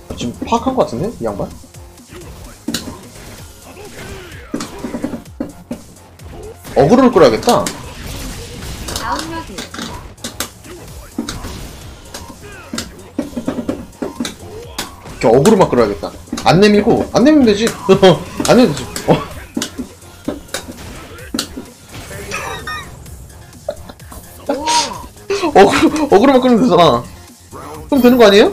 지금 파악한 것 같은데? 이 양반? 어그로를 끌어야겠다. 다운로드. 이렇게 어그로만 끌어야겠다. 안 내밀고, 안 내밀면 되지. 안 내면 되지. 어그로만 끌면 되잖아. 그럼 되는 거 아니에요?